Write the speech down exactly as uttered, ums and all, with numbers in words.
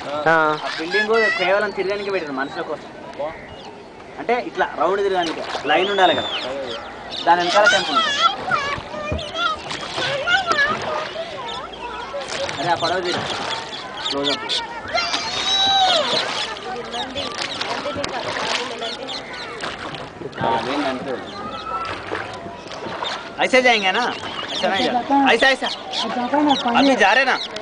ఆ బిల్డింగ్ కేవలం తిరగడానికి పెట్టారు మనుషుల కోసం. అంటే ఇట్లా రౌండ్ తిరగడానికి లైన్ ఉండాలి కదా, దాని వెనకాల టెంపుల్ ఉంటుంది. అదే ఆ పడవ తీరు క్లోజప్. ऐसे जाएंगे ना, ऐसा नहीं जा, ऐसा ऐसा अभी जा रहे ना।